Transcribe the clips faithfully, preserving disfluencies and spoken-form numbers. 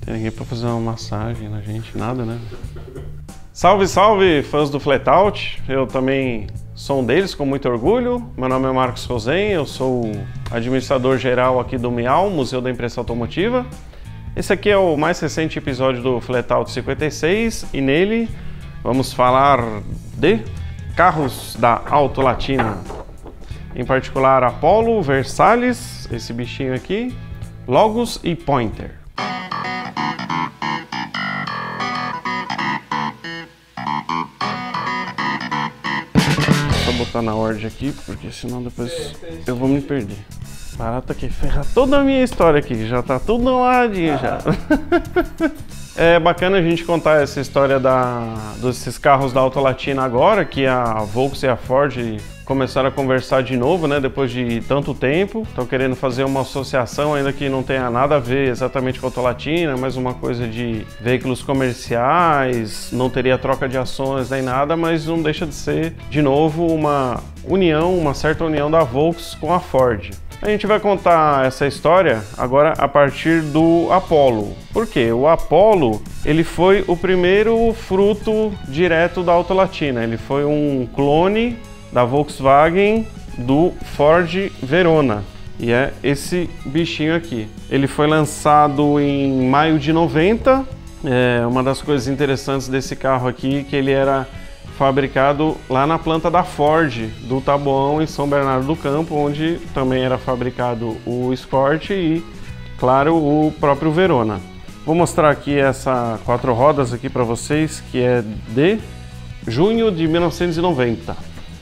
Tem ninguém pra fazer uma massagem na gente, nada, né? Salve, salve, fãs do Flatout. Eu também sou um deles, com muito orgulho. Meu nome é Marcos Rosen, eu sou administrador geral aqui do Miau, Museu da Impressão Automotiva. Esse aqui é o mais recente episódio do Flatout cinquenta e seis e nele vamos falar de carros da Auto Latina. Em particular, Apollo, Versalhes, esse bichinho aqui, Logos e Pointer. Vou botar na ordem aqui, porque senão depois eu vou me perder. Barata que ferra toda a minha história aqui, já tá tudo amarradinho já. É bacana a gente contar essa história da, desses carros da Auto Latina agora, que a Volks e a Ford começaram a conversar de novo, né, depois de tanto tempo. Estão querendo fazer uma associação, ainda que não tenha nada a ver exatamente com a Auto Latina, mas uma coisa de veículos comerciais, não teria troca de ações nem nada, mas não deixa de ser, de novo, uma união, uma certa união da Volks com a Ford. A gente vai contar essa história agora a partir do Apollo. Por quê? O Apollo, ele foi o primeiro fruto direto da Auto Latina. Ele foi um clone da Volkswagen do Ford Verona. E é esse bichinho aqui. Ele foi lançado em maio de noventa. É uma das coisas interessantes desse carro aqui é que ele era fabricado lá na planta da Ford, do Taboão, em São Bernardo do Campo, onde também era fabricado o Escort e, claro, o próprio Verona. Vou mostrar aqui essa quatro rodas aqui para vocês, que é de junho de mil novecentos e noventa.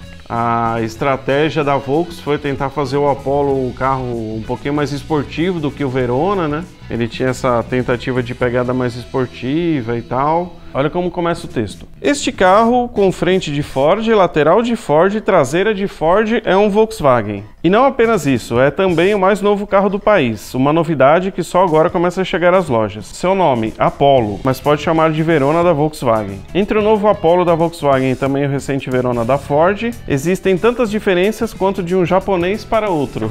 A estratégia da Volks foi tentar fazer o Apollo um carro um pouquinho mais esportivo do que o Verona, né? Ele tinha essa tentativa de pegada mais esportiva e tal. Olha como começa o texto. Este carro, com frente de Ford, lateral de Ford e traseira de Ford, é um Volkswagen. E não apenas isso, é também o mais novo carro do país, uma novidade que só agora começa a chegar às lojas. Seu nome, Apollo, mas pode chamar de Verona da Volkswagen. Entre o novo Apollo da Volkswagen e também o recente Verona da Ford, existem tantas diferenças quanto de um japonês para outro.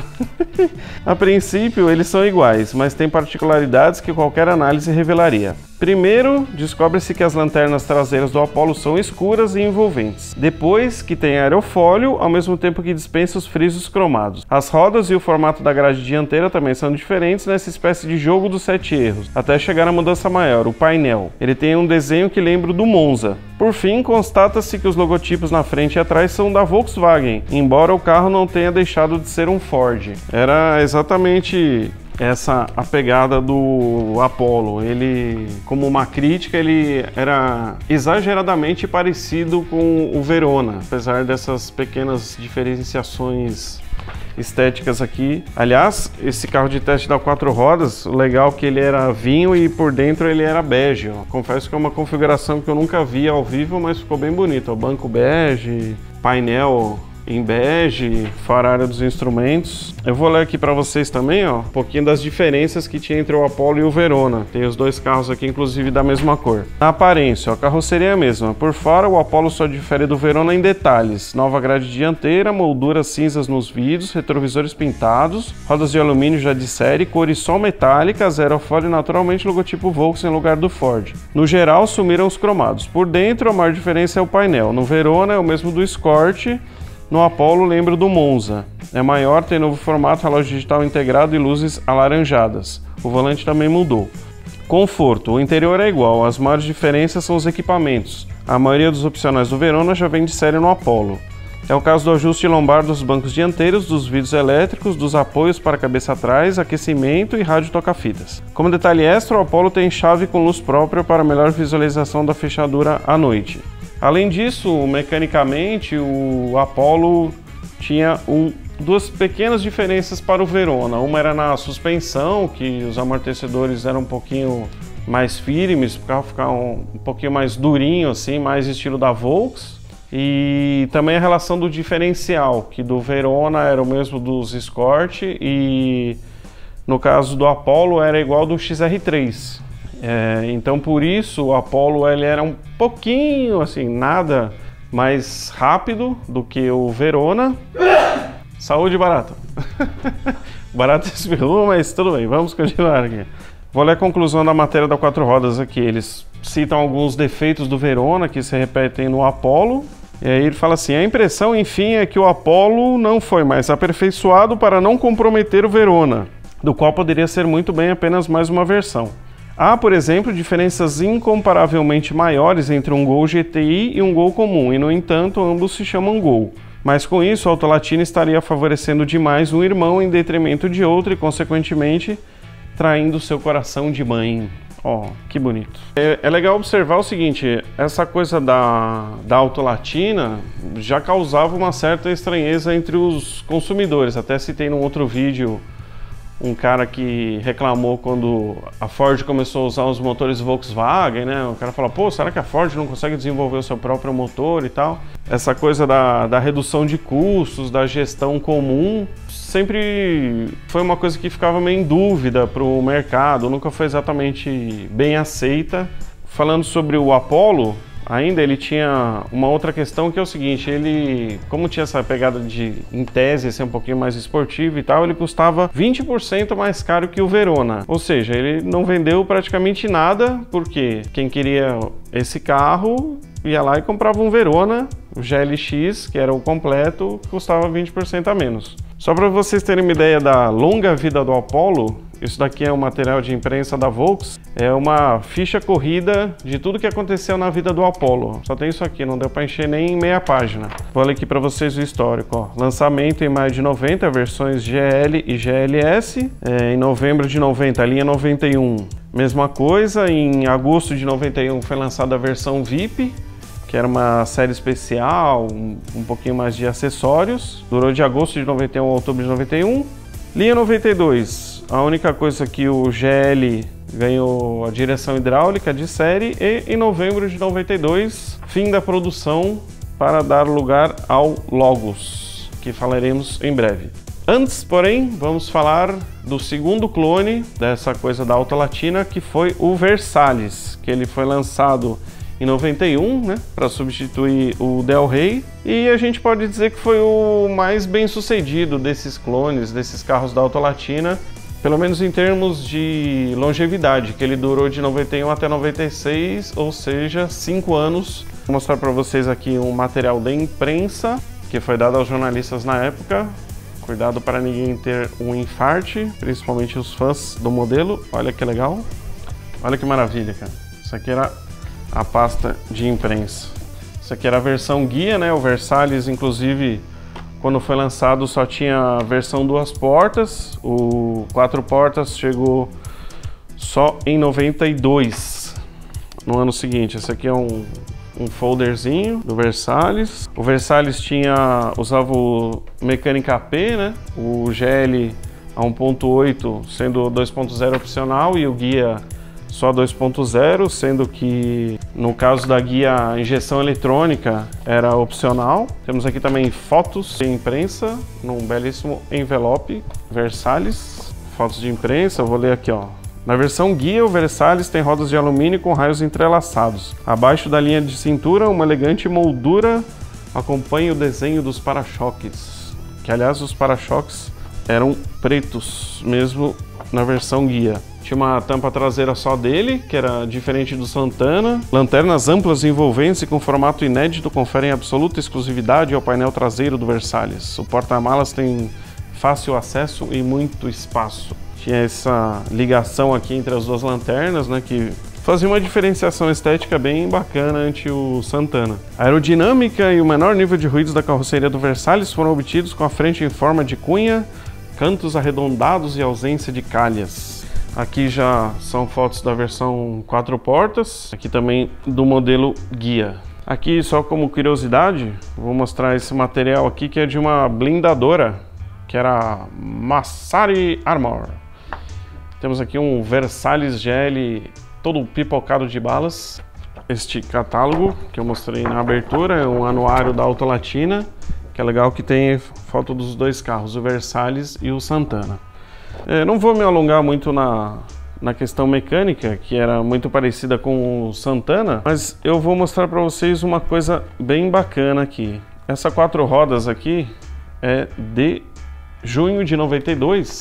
A princípio, eles são iguais, mas têm particularidades que qualquer análise revelaria. Primeiro, descobre-se que as lanternas traseiras do Apollo são escuras e envolventes. Depois, que tem aerofólio, ao mesmo tempo que dispensa os frisos cromados. As rodas e o formato da grade dianteira também são diferentes nessa espécie de jogo dos sete erros, até chegar à mudança maior, o painel. Ele tem um desenho que lembra o do Monza. Por fim, constata-se que os logotipos na frente e atrás são da Volkswagen, embora o carro não tenha deixado de ser um Ford. Era exatamente essa a pegada do Apollo. Ele, como uma crítica, ele era exageradamente parecido com o Verona, apesar dessas pequenas diferenciações estéticas aqui. Aliás, esse carro de teste da quatro rodas, o legal é que ele era vinho e por dentro ele era bege. Ó. Confesso que é uma configuração que eu nunca vi ao vivo, mas ficou bem bonito. Ó. Banco bege, painel em bege, fora a área dos instrumentos. Eu vou ler aqui para vocês também, ó, um pouquinho das diferenças que tinha entre o Apollo e o Verona. Tem os dois carros aqui, inclusive, da mesma cor. Na aparência, a carroceria é a mesma. Por fora, o Apollo só difere do Verona em detalhes. Nova grade dianteira, molduras cinzas nos vidros, retrovisores pintados, rodas de alumínio já de série, cores só metálicas, aerofólio e naturalmente logotipo Volks em lugar do Ford. No geral, sumiram os cromados. Por dentro, a maior diferença é o painel. No Verona é o mesmo do Escort. No Apollo, lembro do Monza. É maior, tem novo formato, relógio digital integrado e luzes alaranjadas. O volante também mudou. Conforto. O interior é igual, as maiores diferenças são os equipamentos. A maioria dos opcionais do Verona já vem de série no Apollo. É o caso do ajuste lombar dos bancos dianteiros, dos vidros elétricos, dos apoios para a cabeça atrás, aquecimento e rádio toca-fitas. Como detalhe extra, o Apollo tem chave com luz própria para melhor visualização da fechadura à noite. Além disso, mecanicamente, o Apollo tinha um, duas pequenas diferenças para o Verona. Uma era na suspensão, que os amortecedores eram um pouquinho mais firmes, para o carro ficar um, um pouquinho mais durinho, assim, mais estilo da Volks. E também a relação do diferencial, que do Verona era o mesmo dos Escort e no caso do Apollo era igual do X R três. É, então por isso o Apollo ele era um pouquinho, assim, nada mais rápido do que o Verona. Saúde, barata. Barata espirrou, mas tudo bem, vamos continuar aqui. Vou ler a conclusão da matéria da Quatro Rodas aqui. Eles citam alguns defeitos do Verona que se repetem no Apollo. E aí ele fala assim: a impressão, enfim, é que o Apollo não foi mais aperfeiçoado para não comprometer o Verona, do qual poderia ser muito bem apenas mais uma versão. Há, por exemplo, diferenças incomparavelmente maiores entre um Gol G T I e um Gol comum, e no entanto ambos se chamam Gol. Mas com isso a Autolatina estaria favorecendo demais um irmão em detrimento de outro e, consequentemente, traindo seu coração de mãe. Ó, oh, que bonito. É, é legal observar o seguinte, essa coisa da, da Autolatina já causava uma certa estranheza entre os consumidores. Até citei num outro vídeo um cara que reclamou quando a Ford começou a usar os motores Volkswagen, né? O cara falou, pô, será que a Ford não consegue desenvolver o seu próprio motor e tal? Essa coisa da, da redução de custos, da gestão comum, sempre foi uma coisa que ficava meio em dúvida para o mercado, nunca foi exatamente bem aceita. Falando sobre o Apollo, ainda ele tinha uma outra questão que é o seguinte, ele, como tinha essa pegada de, em tese, ser um pouquinho mais esportivo e tal, ele custava vinte por cento mais caro que o Verona. Ou seja, ele não vendeu praticamente nada, porque quem queria esse carro ia lá e comprava um Verona, o G L X, que era o completo, custava vinte por cento a menos. Só para vocês terem uma ideia da longa vida do Apollo, isso daqui é um material de imprensa da Volks, é uma ficha corrida de tudo que aconteceu na vida do Apollo. Só tem isso aqui, não deu para encher nem meia página. Vou ler aqui para vocês o histórico. Ó. Lançamento em maio de noventa, versões G L e G L S. É, em novembro de noventa, a linha noventa e um, mesma coisa. Em agosto de noventa e um foi lançada a versão V I P, que era uma série especial, um, um pouquinho mais de acessórios. Durou de agosto de noventa e um a outubro de noventa e um. Linha noventa e dois, a única coisa que o G L ganhou a direção hidráulica de série, e em novembro de noventa e dois, fim da produção para dar lugar ao Logos, que falaremos em breve. Antes, porém, vamos falar do segundo clone dessa coisa da Autolatina, que foi o Versalhes, que ele foi lançado em noventa e um, né, para substituir o Del Rey, e a gente pode dizer que foi o mais bem sucedido desses clones, desses carros da Autolatina, pelo menos em termos de longevidade, que ele durou de noventa e um até noventa e seis, ou seja, cinco anos. Vou mostrar para vocês aqui um material da imprensa, que foi dado aos jornalistas na época. Cuidado para ninguém ter um infarte, principalmente os fãs do modelo. Olha que legal. Olha que maravilha, cara. Isso aqui era a pasta de imprensa. Isso aqui era a versão guia, né? O Versalhes, inclusive, quando foi lançado só tinha a versão duas portas. O quatro portas chegou só em noventa e dois, no ano seguinte. Esse aqui é um, um folderzinho do Versalhes. O Versalhes tinha, usava o mecânica A P, né? O G L a um ponto oito sendo dois ponto zero opcional e o guia só dois ponto zero, sendo que no caso da guia a injeção eletrônica era opcional. Temos aqui também fotos de imprensa num belíssimo envelope Versalhes. Fotos de imprensa, eu vou ler aqui, ó. Na versão guia, o Versalhes tem rodas de alumínio com raios entrelaçados. Abaixo da linha de cintura, uma elegante moldura acompanha o desenho dos para-choques, que aliás os para-choques eram pretos mesmo na versão guia. Tinha uma tampa traseira só dele, que era diferente do Santana. Lanternas amplas e envolventes e com formato inédito conferem absoluta exclusividade ao painel traseiro do Versalhes. O porta-malas tem fácil acesso e muito espaço. Tinha essa ligação aqui entre as duas lanternas, né, que fazia uma diferenciação estética bem bacana ante o Santana. A aerodinâmica e o menor nível de ruídos da carroceria do Versalhes foram obtidos com a frente em forma de cunha, cantos arredondados e ausência de calhas. Aqui já são fotos da versão quatro portas, aqui também do modelo guia. Aqui, só como curiosidade, vou mostrar esse material aqui que é de uma blindadora, que era a Massari Armor. Temos aqui um Versalhes G L todo pipocado de balas. Este catálogo que eu mostrei na abertura é um anuário da Autolatina, que é legal que tem foto dos dois carros, o Versalhes e o Santana. É, não vou me alongar muito na, na questão mecânica, que era muito parecida com o Santana, mas eu vou mostrar para vocês uma coisa bem bacana aqui. Essa quatro rodas aqui é de junho de noventa e dois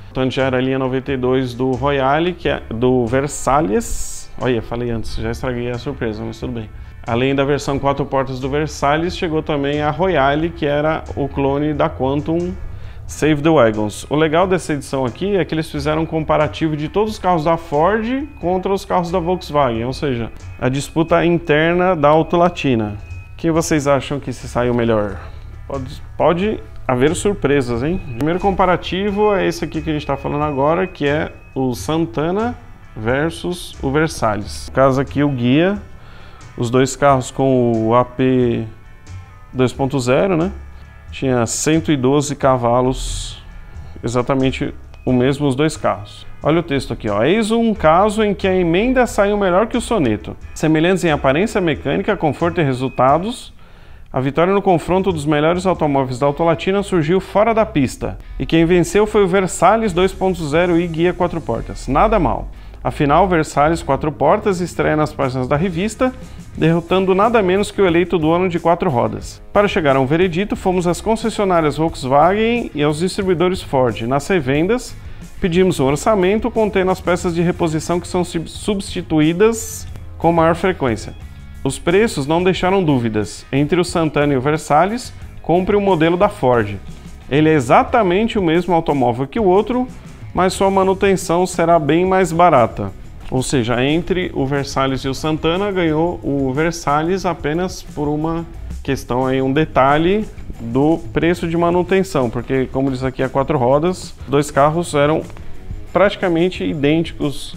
Então já era a linha noventa e dois do Royale, que é do Versalhes. Olha, falei antes, já estraguei a surpresa, mas tudo bem. Além da versão quatro portas do Versalhes, chegou também a Royale, que era o clone da Quantum Save the Wagons. O legal dessa edição aqui é que eles fizeram um comparativo de todos os carros da Ford contra os carros da Volkswagen, ou seja, a disputa interna da Auto Latina. Quem vocês acham que se saiu melhor? Pode, pode haver surpresas, hein? O primeiro comparativo é esse aqui que a gente está falando agora, que é o Santana versus o Versalhes. No caso aqui o guia, os dois carros com o A P dois ponto zero, né? Tinha cento e doze cavalos, exatamente o mesmo os dois carros. Olha o texto aqui, ó. Eis um caso em que a emenda saiu melhor que o soneto. Semelhantes em aparência mecânica, conforto e resultados, a vitória no confronto dos melhores automóveis da Auto Latina surgiu fora da pista. E quem venceu foi o Versalhes dois ponto zero e guia quatro portas. Nada mal. Afinal, o Versalhes quatro portas estreia nas páginas da revista, derrotando nada menos que o eleito do ano de quatro rodas. Para chegar a um veredito, fomos às concessionárias Volkswagen e aos distribuidores Ford. Nas revendas, pedimos um orçamento contendo as peças de reposição que são substituídas com maior frequência. Os preços não deixaram dúvidas. Entre o Santana e o Versalhes, compre o modelo da Ford. Ele é exatamente o mesmo automóvel que o outro, mas sua manutenção será bem mais barata. Ou seja, entre o Versalhes e o Santana, ganhou o Versalhes apenas por uma questão aí, um detalhe do preço de manutenção, porque como diz aqui a quatro rodas, dois carros eram praticamente idênticos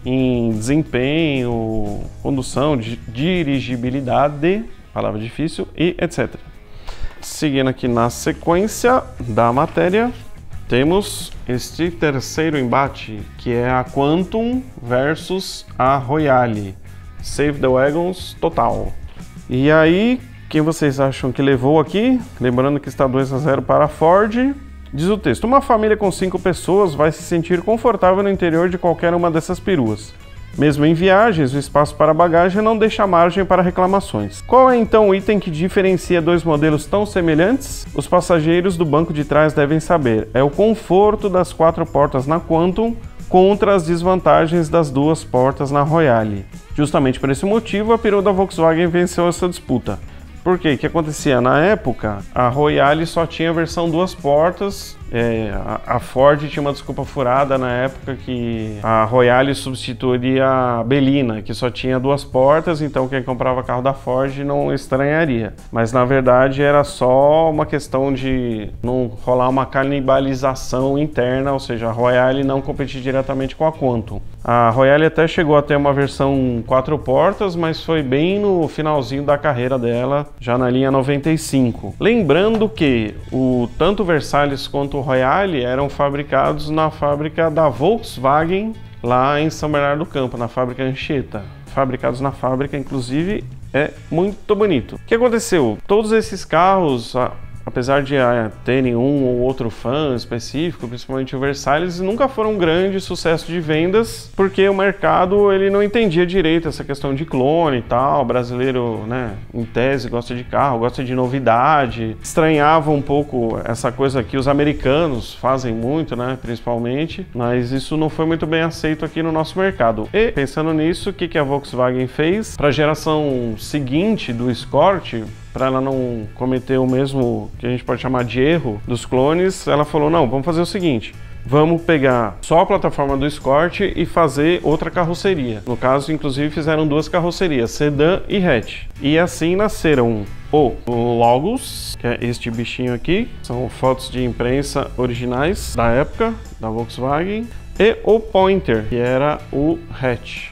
em desempenho, condução, dirigibilidade, palavra difícil, e etcétera. Seguindo aqui na sequência da matéria, temos este terceiro embate, que é a Quantum versus a Royale. Save the Wagons total. E aí, quem vocês acham que levou aqui? Lembrando que está dois a zero para a Ford. Diz o texto: uma família com cinco pessoas vai se sentir confortável no interior de qualquer uma dessas peruas. Mesmo em viagens, o espaço para bagagem não deixa margem para reclamações. Qual é então o item que diferencia dois modelos tão semelhantes? Os passageiros do banco de trás devem saber. É o conforto das quatro portas na Quantum contra as desvantagens das duas portas na Royale. Justamente por esse motivo, a perua da Volkswagen venceu essa disputa. Por quê? O que acontecia? Na época, a Royale só tinha a versão duas portas. É, a, a Ford tinha uma desculpa furada na época que a Royale substituiria a Belina, que só tinha duas portas, então quem comprava carro da Ford não estranharia. Mas na verdade era só uma questão de não rolar uma canibalização interna, ou seja, a Royale não competir diretamente com a Quantum. A Royale até chegou a ter uma versão quatro portas, mas foi bem no finalzinho da carreira dela, já na linha noventa e cinco. Lembrando que o, tanto o Versalhes quanto o Royale eram fabricados na fábrica da Volkswagen, lá em São Bernardo do Campo, na fábrica Anchieta. Fabricados na fábrica, inclusive, é muito bonito. O que aconteceu? Todos esses carros, apesar de ah, terem um ou outro fã específico, principalmente o Versalhes, nunca foram um grande sucesso de vendas, porque o mercado ele não entendia direito essa questão de clone e tal. O brasileiro, né, em tese, gosta de carro, gosta de novidade, estranhava um pouco essa coisa que os americanos fazem muito, né, principalmente, mas isso não foi muito bem aceito aqui no nosso mercado. E, pensando nisso, o que, que a Volkswagen fez? Para a geração seguinte do Escort, para ela não cometer o mesmo que a gente pode chamar de erro dos clones, ela falou: não, vamos fazer o seguinte, vamos pegar só a plataforma do Escort e fazer outra carroceria. No caso, inclusive, fizeram duas carrocerias, sedã e hatch. E assim nasceram o Logos, que é este bichinho aqui, são fotos de imprensa originais da época, da Volkswagen, e o Pointer, que era o hatch.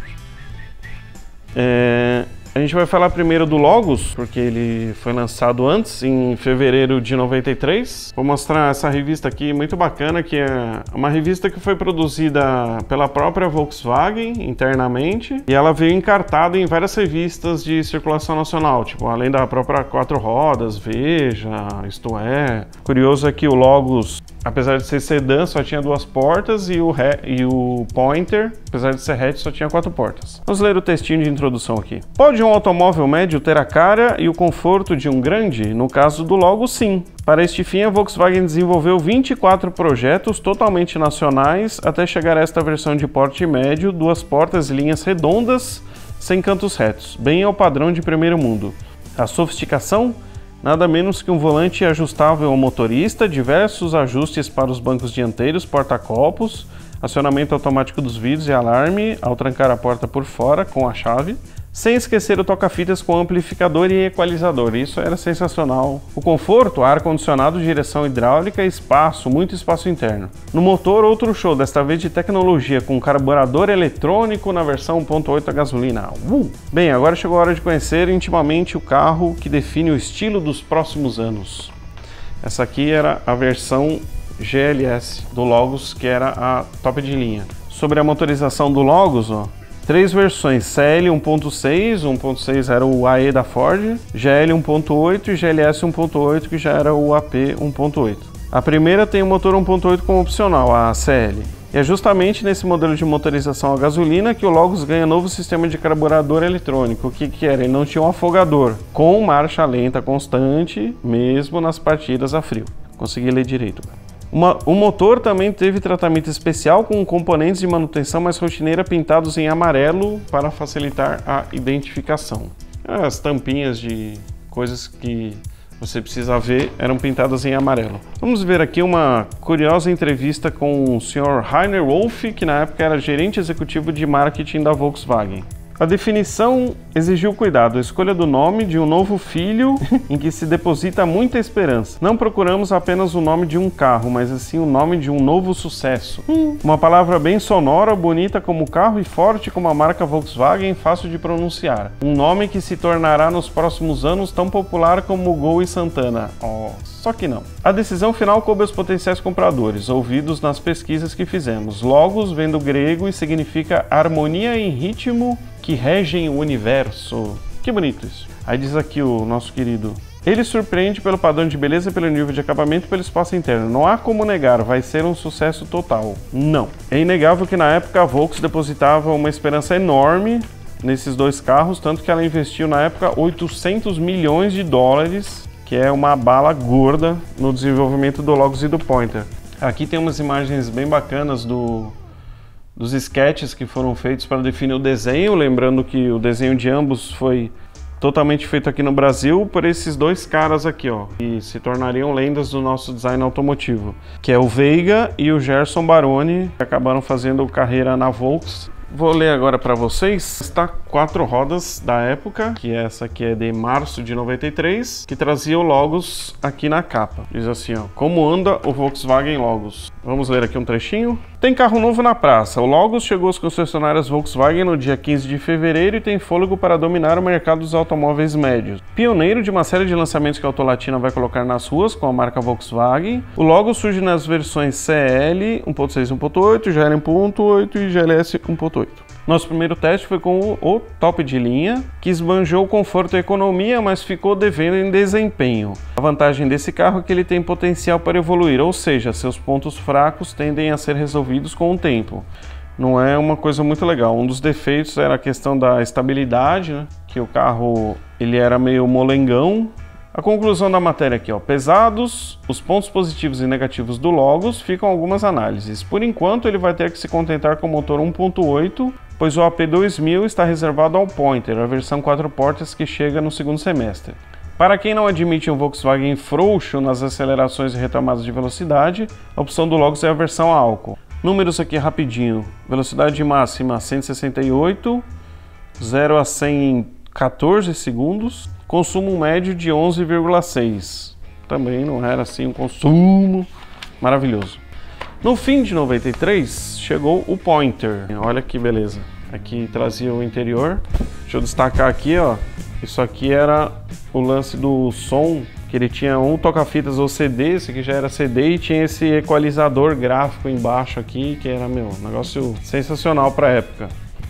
É... A gente vai falar primeiro do Logos, porque ele foi lançado antes, em fevereiro de noventa e três. Vou mostrar essa revista aqui, muito bacana, que é uma revista que foi produzida pela própria Volkswagen, internamente, e ela veio encartada em várias revistas de circulação nacional, tipo, além da própria Quatro Rodas, Veja, Isto É. Curioso é que o Logos apesar de ser sedã, só tinha duas portas e o, e o Pointer, apesar de ser hatch, só tinha quatro portas. Vamos ler o textinho de introdução aqui. Pode um automóvel médio ter a cara e o conforto de um grande? No caso do Logos, sim. Para este fim, a Volkswagen desenvolveu vinte e quatro projetos totalmente nacionais até chegar a esta versão de porte médio, duas portas e linhas redondas, sem cantos retos, bem ao padrão de primeiro mundo. A sofisticação? Nada menos que um volante ajustável ao motorista, diversos ajustes para os bancos dianteiros, porta-copos, acionamento automático dos vidros e alarme ao trancar a porta por fora com a chave, sem esquecer o toca-fitas com amplificador e equalizador. Isso era sensacional. O conforto, ar-condicionado, direção hidráulica e espaço, muito espaço interno. No motor, outro show, desta vez de tecnologia, com carburador eletrônico na versão um ponto oito a gasolina. Uh! Bem, agora chegou a hora de conhecer intimamente o carro que define o estilo dos próximos anos. Essa aqui era a versão G L S do Logos, que era a top de linha. Sobre a motorização do Logos, ó, três versões, C L um ponto seis, um ponto seis era o A E da Ford, G L um ponto oito e G L S um ponto oito, que já era o A P um ponto oito. A primeira tem o motor um ponto oito como opcional, a C L. E é justamente nesse modelo de motorização a gasolina que o Logos ganha novo sistema de carburador eletrônico. O que que era? Ele não tinha um afogador, com marcha lenta constante, mesmo nas partidas a frio. Consegui ler direito. Uma, o motor também teve tratamento especial com componentes de manutenção mais rotineira pintados em amarelo para facilitar a identificação. As tampinhas de coisas que você precisa ver eram pintadas em amarelo. Vamos ver aqui uma curiosa entrevista com o senhor Rainer Wolf, que na época era gerente executivo de marketing da Volkswagen. A definição exigiu cuidado, a escolha do nome de um novo filho em que se deposita muita esperança. Não procuramos apenas o nome de um carro, mas assim o nome de um novo sucesso. Hum. Uma palavra bem sonora, bonita como o carro e forte como a marca Volkswagen, fácil de pronunciar. Um nome que se tornará nos próximos anos tão popular como o Gol e Santana. Oh, só que não. A decisão final coube aos potenciais compradores, ouvidos nas pesquisas que fizemos. Logos vem do grego e significa harmonia em ritmo que regem o universo. Que bonito isso. Aí diz aqui o nosso querido: ele surpreende pelo padrão de beleza, pelo nível de acabamento e pelo espaço interno. Não há como negar, vai ser um sucesso total. Não. É inegável que na época a Volks depositava uma esperança enorme nesses dois carros, tanto que ela investiu na época oitocentos milhões de dólares, que é uma bala gorda, no desenvolvimento do Logos e do Pointer. Aqui tem umas imagens bem bacanas do dos sketches que foram feitos para definir o desenho, lembrando que o desenho de ambos foi totalmente feito aqui no Brasil por esses dois caras aqui, ó, que se tornariam lendas do nosso design automotivo, que é o Veiga e o Gerson Baroni, que acabaram fazendo carreira na Volks. Vou ler agora para vocês. Está quatro rodas da época, que essa aqui é de março de noventa e três, que trazia o Logos aqui na capa. Diz assim, ó: como anda o Volkswagen Logos? Vamos ler aqui um trechinho. Tem carro novo na praça. O Logos chegou às concessionárias Volkswagen no dia quinze de fevereiro e tem fôlego para dominar o mercado dos automóveis médios. Pioneiro de uma série de lançamentos que a Autolatina vai colocar nas ruas com a marca Volkswagen, o Logos surge nas versões C L um ponto seis, um ponto oito, G L um ponto oito e G L S um ponto oito. Nosso primeiro teste foi com o, o top de linha, que esbanjou conforto e economia, mas ficou devendo em desempenho. A vantagem desse carro é que ele tem potencial para evoluir, ou seja, seus pontos fracos tendem a ser resolvidos com o tempo. Não é uma coisa muito legal. Um dos defeitos era a questão da estabilidade, né? Que o carro ele era meio molengão. A conclusão da matéria aqui, ó: pesados, os pontos positivos e negativos do Logos, ficam algumas análises. Por enquanto, ele vai ter que se contentar com o motor um ponto oito, pois o A P dois mil está reservado ao Pointer, a versão quatro portas que chega no segundo semestre. Para quem não admite um Volkswagen frouxo nas acelerações e retomadas de velocidade, a opção do Logos é a versão a álcool. Números aqui rapidinho: velocidade máxima cento e sessenta e oito, zero a cem em quatorze segundos, consumo médio de onze vírgula seis. Também não era assim um consumo maravilhoso. No fim de noventa e três chegou o Pointer. Olha que beleza. Aqui trazia o interior. Deixa eu destacar aqui, ó. Isso aqui era o lance do som, que ele tinha um toca-fitas ou C D, esse aqui já era C D, e tinha esse equalizador gráfico embaixo aqui, que era, meu, um negócio sensacional para a época.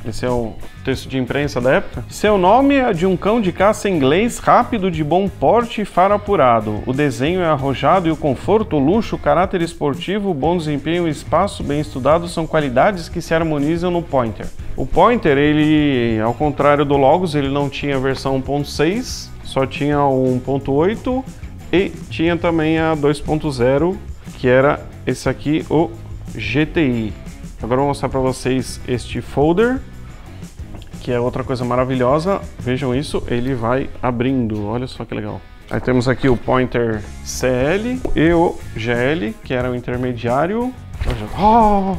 Esse é o texto de imprensa da época. Seu nome é de um cão de caça inglês rápido, de bom porte e faro apurado. O desenho é arrojado e o conforto, o luxo, o caráter esportivo, o bom desempenho e o espaço bem estudado são qualidades que se harmonizam no Pointer. O Pointer, ele, ao contrário do Logos, ele não tinha a versão um ponto seis, só tinha o um ponto oito e tinha também a dois ponto zero, que era esse aqui, o G T I. Agora eu vou mostrar para vocês este folder, que é outra coisa maravilhosa. Vejam isso, ele vai abrindo, olha só que legal. Aí temos aqui o Pointer C L e o G L, que era o intermediário. Oh!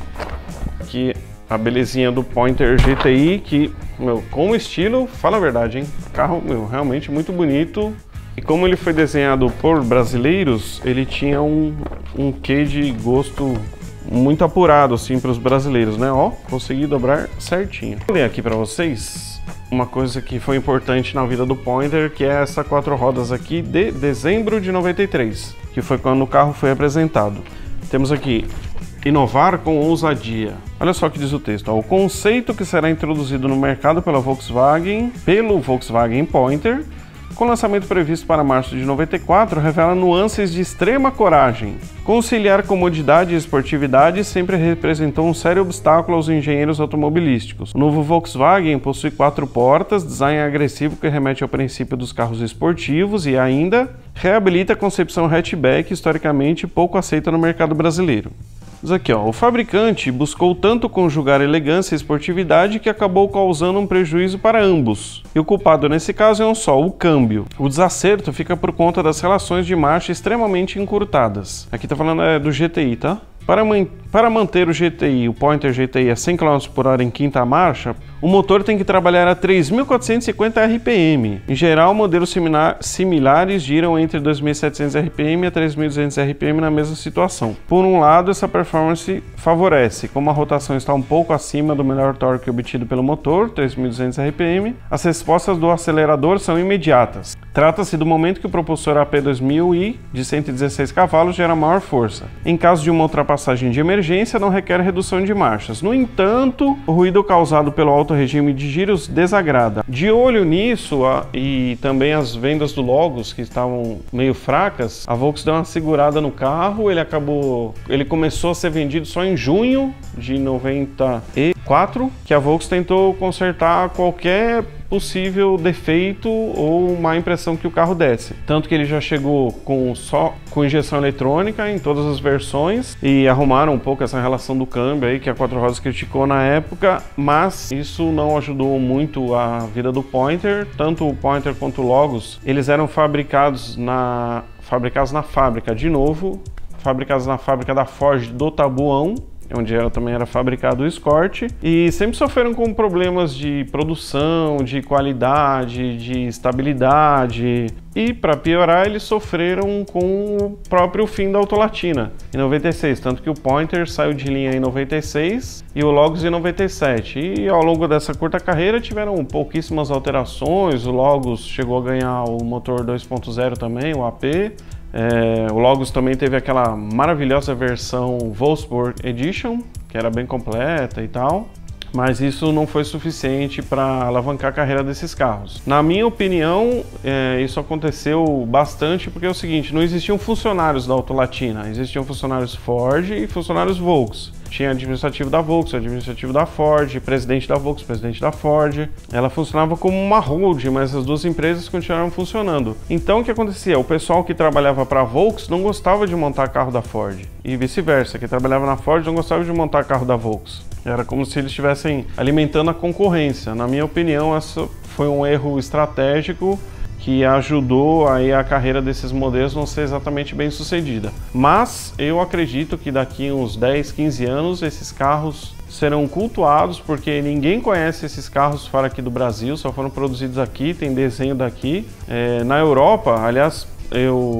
Que a belezinha do Pointer G T I, que, meu, com estilo, fala a verdade, hein? Carro, meu, realmente muito bonito. E como ele foi desenhado por brasileiros, ele tinha um, um quê de gosto muito apurado, assim, para os brasileiros, né? Ó, consegui dobrar certinho. Vou ler aqui para vocês uma coisa que foi importante na vida do Pointer, que é essa quatro rodas aqui de dezembro de noventa e três, que foi quando o carro foi apresentado. Temos aqui: inovar com ousadia. Olha só o que diz o texto. Ó, o conceito que será introduzido no mercado pela Volkswagen, pelo Volkswagen Pointer, com lançamento previsto para março de noventa e quatro, revela nuances de extrema coragem. Conciliar comodidade e esportividade sempre representou um sério obstáculo aos engenheiros automobilísticos. O novo Volkswagen possui quatro portas, design agressivo que remete ao princípio dos carros esportivos e ainda reabilita a concepção hatchback historicamente pouco aceita no mercado brasileiro. Diz aqui, ó, o fabricante buscou tanto conjugar elegância e esportividade que acabou causando um prejuízo para ambos. E o culpado nesse caso é um só, o câmbio. O desacerto fica por conta das relações de marcha extremamente encurtadas. Aqui tá falando é, do G T I, tá? Para, man para manter o G T I, o Pointer G T I a cem quilômetros por hora em quinta marcha, o motor tem que trabalhar a três mil quatrocentos e cinquenta R P M. Em geral, modelos similar similares giram entre dois mil e setecentos R P M a três mil e duzentos R P M na mesma situação. Por um lado, essa performance favorece, como a rotação está um pouco acima do melhor torque obtido pelo motor, três mil e duzentos R P M, as respostas do acelerador são imediatas. Trata-se do momento que o propulsor A P dois mil i, de cento e dezesseis cavalos, gera maior força. Em caso de uma ultrapassagem de emergência, não requer redução de marchas. No entanto, o ruído causado pelo alto regime de giros desagrada. De olho nisso, a, e também as vendas do Logos, que estavam meio fracas, a Volkswagen deu uma segurada no carro, ele acabou... ele começou a ser vendido só em junho de noventa e quatro, que a Volkswagen tentou consertar qualquer possível defeito ou má impressão que o carro desse. Tanto que ele já chegou com só com injeção eletrônica em todas as versões e arrumaram um pouco essa relação do câmbio aí que a Quatro Rodas criticou na época, mas isso não ajudou muito a vida do Pointer. Tanto o Pointer quanto o Logos, eles eram fabricados na fabricados na fábrica de novo, fabricados na fábrica da Ford do Tabuão, onde ela também era fabricado o Escort, e sempre sofreram com problemas de produção, de qualidade, de estabilidade, e para piorar eles sofreram com o próprio fim da Autolatina em noventa e seis, tanto que o Pointer saiu de linha em noventa e seis e o Logos em noventa e sete, e ao longo dessa curta carreira tiveram pouquíssimas alterações. O Logos chegou a ganhar o motor dois ponto zero também, o A P. É, o Logos também teve aquela maravilhosa versão Wolfsburg Edition, que era bem completa e tal, mas isso não foi suficiente para alavancar a carreira desses carros. Na minha opinião, é, isso aconteceu bastante porque é o seguinte: não existiam funcionários da Autolatina, existiam funcionários Ford e funcionários Volkswagen. Tinha administrativo da Volkswagen, administrativo da Ford, presidente da Volkswagen, presidente da Ford. Ela funcionava como uma hold, mas as duas empresas continuaram funcionando. Então o que acontecia? O pessoal que trabalhava para a Volkswagen não gostava de montar carro da Ford, e vice-versa, quem trabalhava na Ford não gostava de montar carro da Volkswagen. Era como se eles estivessem alimentando a concorrência. Na minha opinião, essa foi um erro estratégico que ajudou aí a carreira desses modelos não ser exatamente bem sucedida. Mas eu acredito que daqui uns dez, quinze anos esses carros serão cultuados, porque ninguém conhece esses carros fora aqui do Brasil, só foram produzidos aqui, tem desenho daqui. É, na Europa, aliás, eu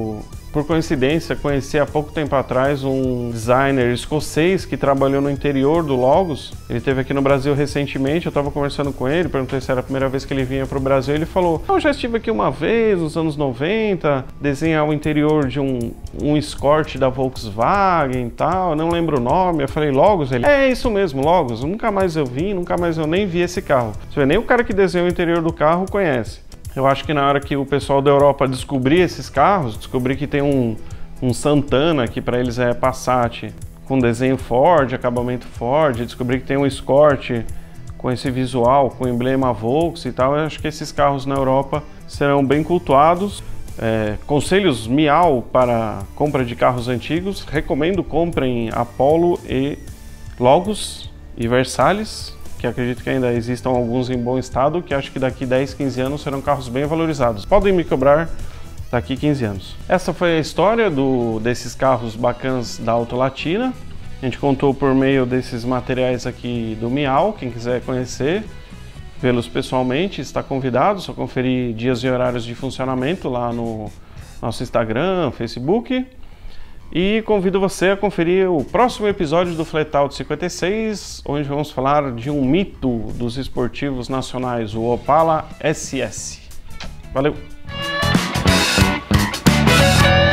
por coincidência, conheci há pouco tempo atrás um designer escocês que trabalhou no interior do Logos. Ele esteve aqui no Brasil recentemente, eu estava conversando com ele, perguntei se era a primeira vez que ele vinha para o Brasil. Ele falou, eu já estive aqui uma vez, nos anos noventa, desenhar o interior de um, um Escort da Volkswagen e tal, não lembro o nome. Eu falei, Logos? Ele, é isso mesmo, Logos. Nunca mais eu vim, nunca mais eu nem vi esse carro. Você vê, nem o cara que desenhou o interior do carro conhece. Eu acho que na hora que o pessoal da Europa descobrir esses carros, descobrir que tem um, um Santana, que para eles é Passat, com desenho Ford, acabamento Ford, descobrir que tem um Escort com esse visual, com emblema Volks e tal, eu acho que esses carros na Europa serão bem cultuados. É, conselhos Miau para compra de carros antigos, recomendo comprem Apollo e Logos e Versalhes, que acredito que ainda existam alguns em bom estado, que acho que daqui dez, quinze anos serão carros bem valorizados. Podem me cobrar daqui quinze anos. Essa foi a história do, desses carros bacanas da Auto Latina. A gente contou por meio desses materiais aqui do Miau. Quem quiser conhecer, vê-los pessoalmente, está convidado. Só conferir dias e horários de funcionamento lá no nosso Instagram, Facebook. E convido você a conferir o próximo episódio do Flatout cinquenta e seis, onde vamos falar de um mito dos esportivos nacionais, o Opala S S. Valeu!